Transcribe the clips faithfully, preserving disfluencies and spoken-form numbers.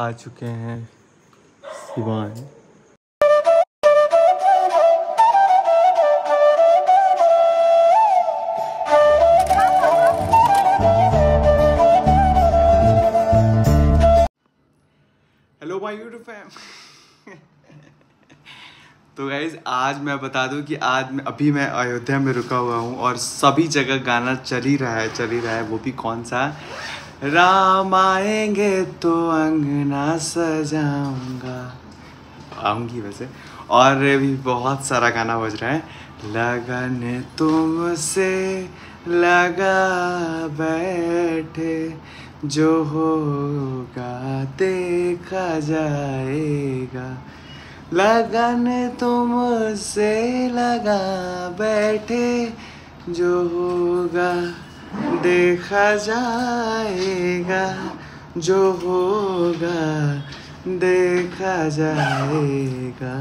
आ चुके हैं Siwan. Hello my YouTube fam. तो गाइज आज मैं बता दूं कि आज मैं अभी मैं अयोध्या में रुका हुआ हूं और सभी जगह गाना चल ही रहा है चल ही रहा है। वो भी कौन सा, राम आएंगे तो अंगना सजाऊंगा, आऊंगी वैसे। और भी बहुत सारा गाना बज रहा है। लगन तुमसे लगा बैठे, जो होगा देखा जाएगा। लगन तुमसे लगा बैठे, जो होगा देखा जाएगा, जो होगा देखा जाएगा।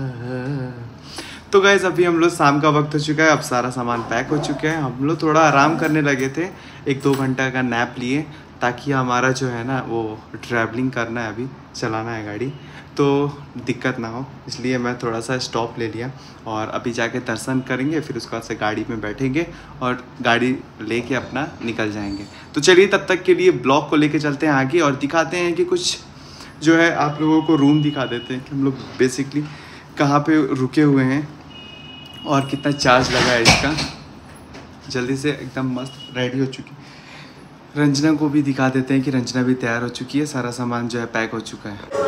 तो गाइस अभी हम लोग शाम का वक्त हो चुका है, अब सारा सामान पैक हो चुका है। हम लोग थोड़ा आराम करने लगे थे, एक दो घंटा का नैप लिए ताकि हमारा जो है ना वो ट्रैवलिंग करना है, अभी चलाना है गाड़ी, तो दिक्कत ना हो, इसलिए मैं थोड़ा सा स्टॉप ले लिया। और अभी जाके दर्शन करेंगे, फिर उसके बाद से गाड़ी में बैठेंगे और गाड़ी लेके अपना निकल जाएंगे। तो चलिए तब तक के लिए ब्लॉग को लेके चलते हैं आगे और दिखाते हैं कि कुछ जो है आप लोगों को रूम दिखा देते हैं कि हम लोग बेसिकली कहाँ पे रुके हुए हैं और कितना चार्ज लगा है इसका। जल्दी से एकदम मस्त रेडी हो चुकी। रंजना को भी दिखा देते हैं कि रंजना भी तैयार हो चुकी है, सारा सामान जो है पैक हो चुका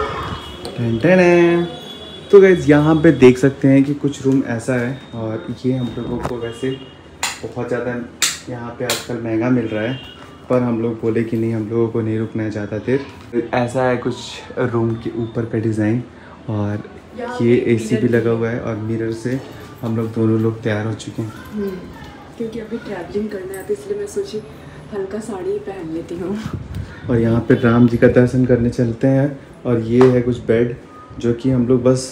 है। तो गाइस यहाँ पे देख सकते हैं कि कुछ रूम ऐसा है और ये हम लोगों को वैसे बहुत ज़्यादा यहाँ पे आजकल महंगा मिल रहा है, पर हम लोग बोले कि नहीं, हम लोगों को नहीं रुकना है ज़्यादा देर। ऐसा है कुछ रूम के ऊपर का डिज़ाइन और ये एसी भी लगा हुआ है और मिरर से हम लोग दोनों लोग तैयार हो चुके हैं क्योंकि अभी ट्रैवलिंग करना है, तो इसलिए मैं सोची हल्का साड़ी पहन लेती हूँ। और यहाँ पे राम जी का दर्शन करने चलते हैं। और ये है कुछ बेड जो कि हम लोग बस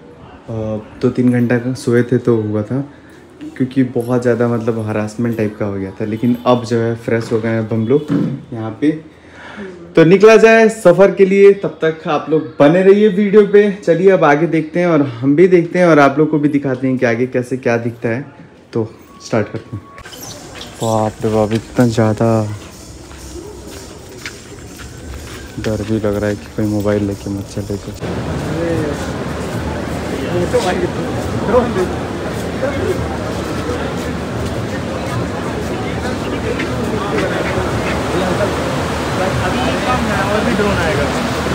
दो तीन घंटा का सोए थे तो हुआ था, क्योंकि बहुत ज़्यादा मतलब हरासमेंट टाइप का हो गया था। लेकिन अब जो है फ्रेश हो गए हैं अब हम लोग यहाँ पे, तो निकला जाए सफ़र के लिए। तब तक आप लोग बने रहिए वीडियो पे। चलिए अब आगे देखते हैं और हम भी देखते हैं और आप लोग को भी दिखाते हैं कि आगे कैसे क्या दिखता है। तो स्टार्ट करते हैं। बाप रे बाप, इतना ज़्यादा डर भी लग रहा है कि कोई मोबाइल लेके मत चले तो। और भी ड्रोन आएगा।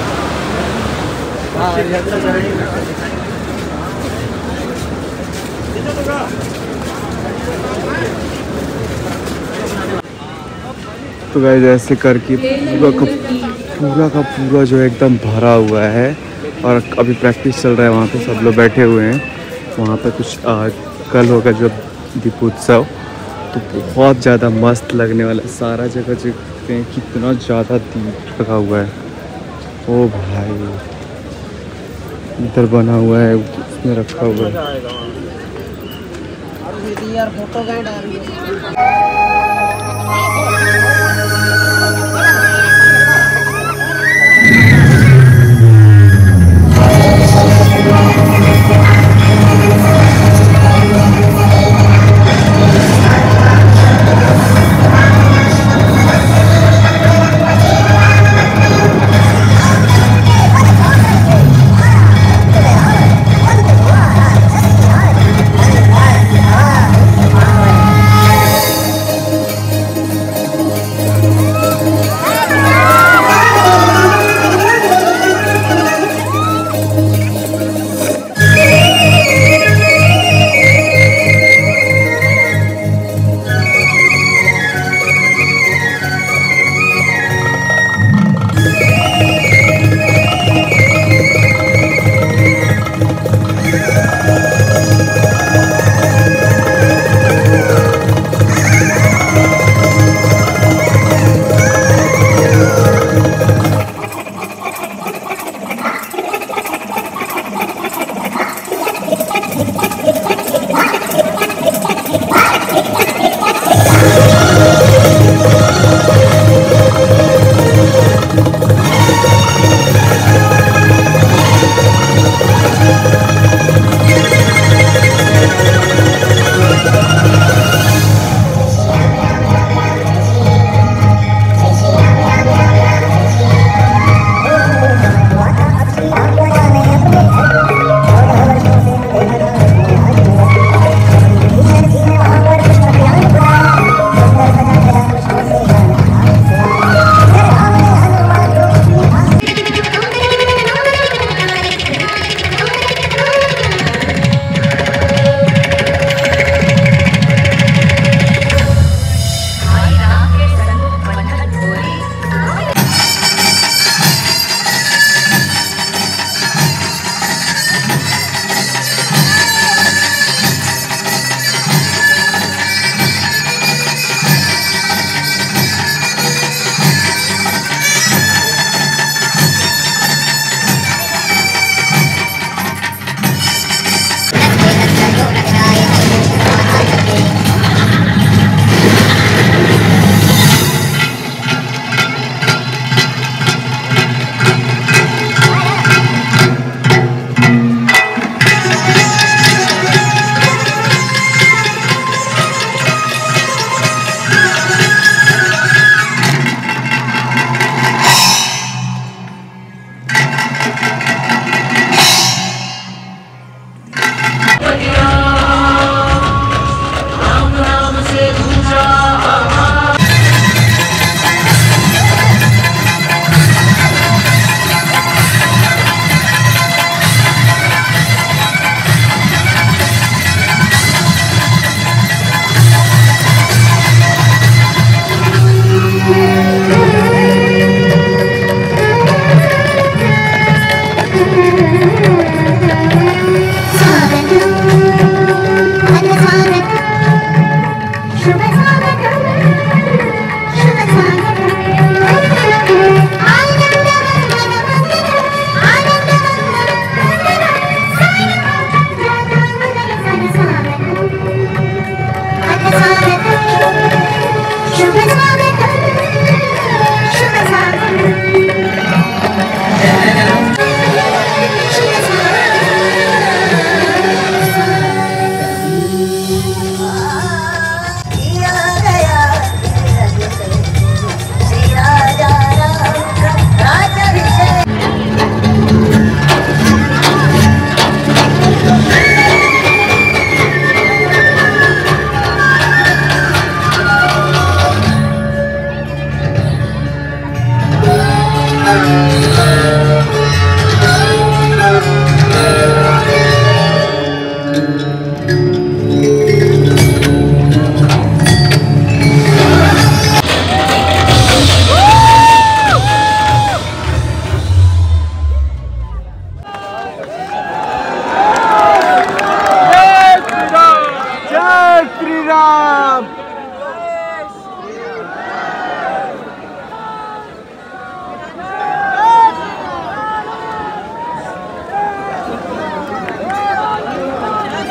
तो गाइस ऐसे करके पूरा का पूरा का पूरा जो है एकदम भरा हुआ है और अभी प्रैक्टिस चल रहा है। वहाँ पे सब लोग बैठे हुए हैं। वहाँ पे कुछ आ, कल होगा जो दीपोत्सव, तो बहुत ज़्यादा मस्त लगने वाला है। सारा जगह देखते हैं कितना ज़्यादा दीप लगा हुआ है। ओ भाई, इधर बना हुआ है, उसमें रखा हुआ है।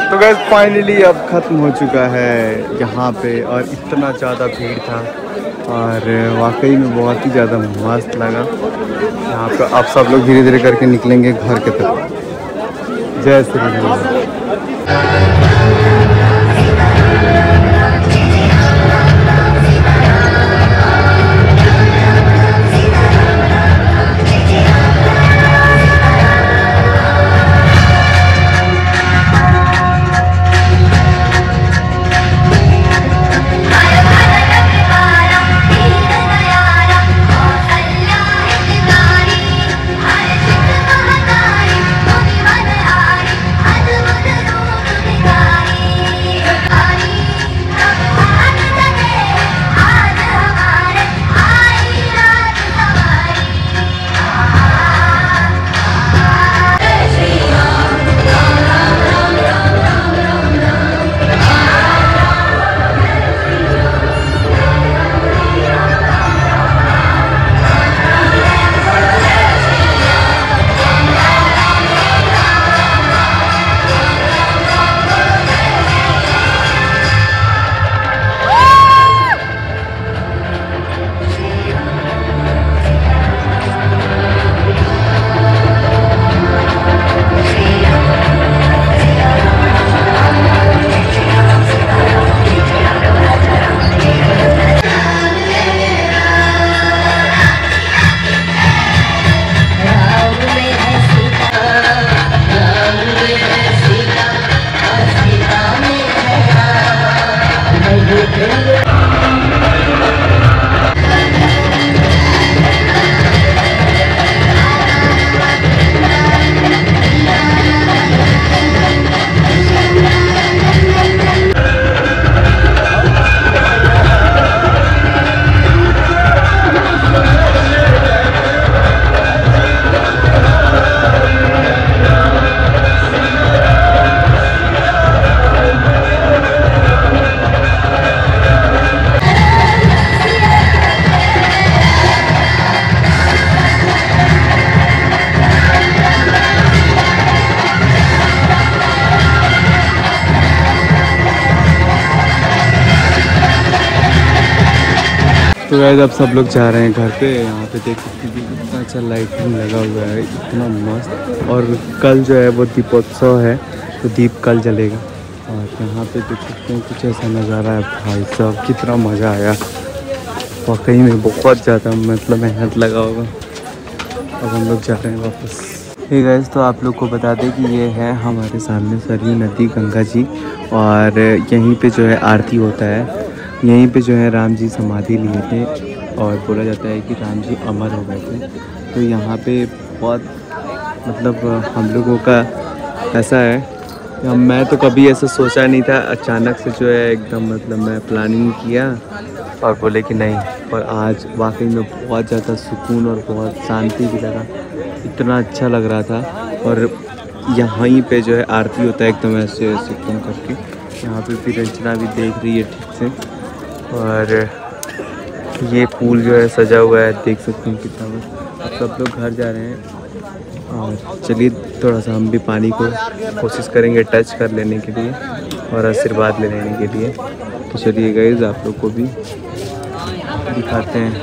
तो गाइस फाइनली अब ख़त्म हो चुका है यहाँ पे, और इतना ज़्यादा भीड़ था और वाकई में बहुत ही ज़्यादा मस्त लगा यहाँ पे। अब सब लोग धीरे धीरे करके निकलेंगे घर के तरफ। जय श्री राम। तो गाइस अब सब लोग जा रहे हैं घर पे। यहाँ पे देख सकते हैं कितना अच्छा लाइटिंग लगा हुआ है, इतना मस्त। और कल जो है वो दीपोत्सव है, तो दीप कल जलेगा। और यहाँ पे देख सकते हैं कुछ ऐसा नज़ारा है। भाई साहब कितना मज़ा आया, वाकई में बहुत ज़्यादा मतलब मेहनत लगा होगा। अब हम लोग जा रहे हैं वापस। हे गाइस, तो आप लोग को बता दें कि ये है हमारे सामने सरयू नदी गंगा जी, और यहीं पे जो है आरती होता है। यहीं पे जो है राम जी समाधि लिए थे, और बोला जाता है कि राम जी अमर हो गए थे। तो यहाँ पे बहुत मतलब हम लोगों का ऐसा है, मैं तो कभी ऐसा सोचा नहीं था। अचानक से जो है एकदम मतलब मैं प्लानिंग किया और बोले कि नहीं, और आज वाकई में बहुत ज़्यादा सुकून और बहुत शांति भी लगा। इतना अच्छा लग रहा था। और यहाँ पे जो है आरती होता है एकदम ऐसे ऐसे एकदम करके। यहाँ पे भी रचना भी देख रही है ठीक से, और ये फूल जो है सजा हुआ है, देख सकते हैं कितना मस्त। सब लोग घर जा रहे हैं, और चलिए थोड़ा सा हम भी पानी को कोशिश करेंगे टच कर लेने के लिए और आशीर्वाद ले लेने के लिए। तो चलिए गाइस आप लोग को भी दिखाते हैं।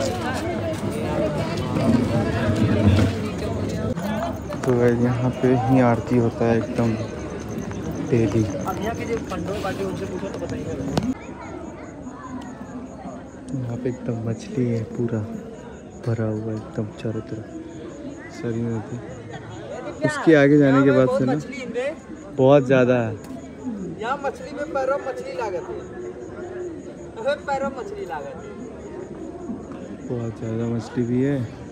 तो गाइस यहाँ पे ही आरती होता है एकदम डेली। यहाँ पे एकदम मछली है, पूरा भरा हुआ एकदम चारों तरफ सरयू नदी। उसके आगे जाने के बाद से ना बहुत ज़्यादा है। यहाँ मछली में पैरों मछली लागत है, पैरों मछली लागत है, बहुत ज़्यादा मछली भी है।